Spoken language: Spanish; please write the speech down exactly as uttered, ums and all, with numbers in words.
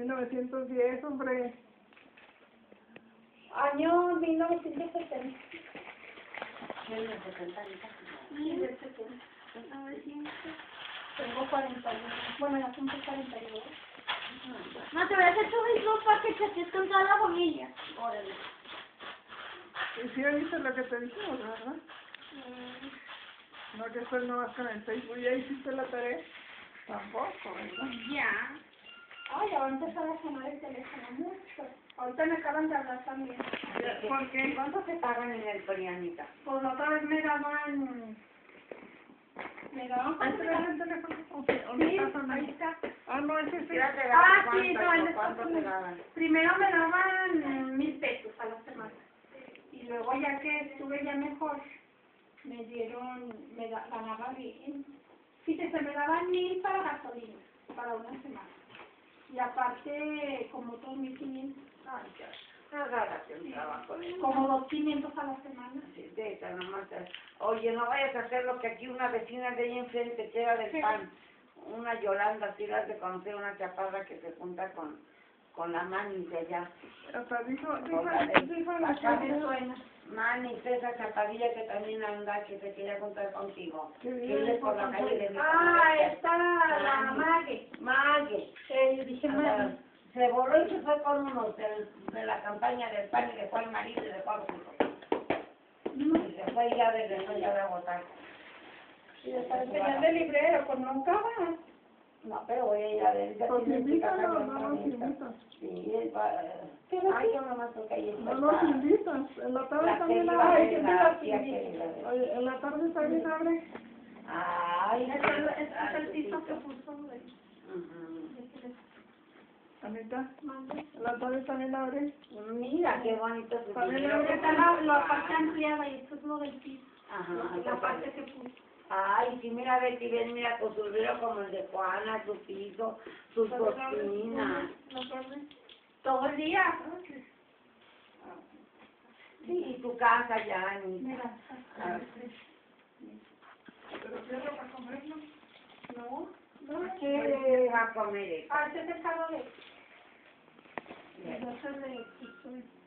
mil novecientos diez, hombre. Año mil novecientos setenta. ¿Quién es setenta? Sí, del setenta. Tengo cuarenta y uno. Bueno, ya cumple cuarenta y dos. No, te voy a hacer tu mismo para que chatees con toda la familia. Órale. Y sí oíste lo que te dijimos, ¿verdad? No, que después no vas con el Facebook. ¿Ya hiciste la tarea? Tampoco, ¿verdad? Ya. Ay, ya va a empezar a sonar el teléfono mucho. Ahorita me acaban de hablar también. ¿Por qué? ¿Cuánto se pagan en el Polianita? Pues la otra vez me daban... Me daban... ¿Ahí te das el teléfono? ¿O qué? ¿O me Sí, está sonando? ahí está. Ah, no, ese sí. ¿Qué te Ah, daban? sí, no, ¿Cuánto, en ¿Cuánto Estados te Unidos. daban? Primero me daban eh, mil pesos a la semana. Y luego ya que estuve ya mejor, me dieron, me da, ganaba bien. Fíjese, me daban mil para gasolina, para una semana. Y aparte, como dos mil quinientos. Ay, ya. Agárrate un trabajo. Como dos quinientos a la semana. Sí, de esa nomás. te- Oye, no vayas a hacer lo que aquí una vecina de ahí enfrente, que era del ¿Qué? pan. Una Yolanda, sí la has de conocer, una chaparra que se junta con, con la Manis de allá. Hasta dijo, dijo, Hola, de- dijo la Acá me gente suena. Manis, esa chaparrilla que también anda, que se quería juntar contigo. que Vive vive por la calle de mi Ah, está la Mague. Mague. Eh, yo dije Ah, Mague. se voló y se fue con unos del- de la campaña del pan y dejó al marido y dejó a los hijos. Y se fue y ya regresó ya de votar. Y después enseñar de librero, pues nunca va. No, pero voy a ir a ver. ya Pues tiene que invítanos, casar no con nos esta. invitas. Sí, él va. Pero Ay, sí. yo nomás porque ahí está. No nos invitas. En la tarde La también querida abre. Ay, de que la me tía la querida de- Oye, en la tarde también abre. Ay, Este es el- este es el piso que puso de... Ujú. Anita, Mande. en la tarde también abre. Mira qué bonito su También dinero. abre Está la, la parte ampliada y esto es lo del piso. Ajá, La, la parte que puso. Ay, sí, mira, Betty, ven, mira, con su vidrio como el de Juana, su piso, sus cocinas. Todo el día. Sí, y tu casa ya, ni. Mira. Ah. Pero quiero para comerlo. No, no. ¿Qué va a comer eso? Ah, este es el carro de... Bien. Ese es de...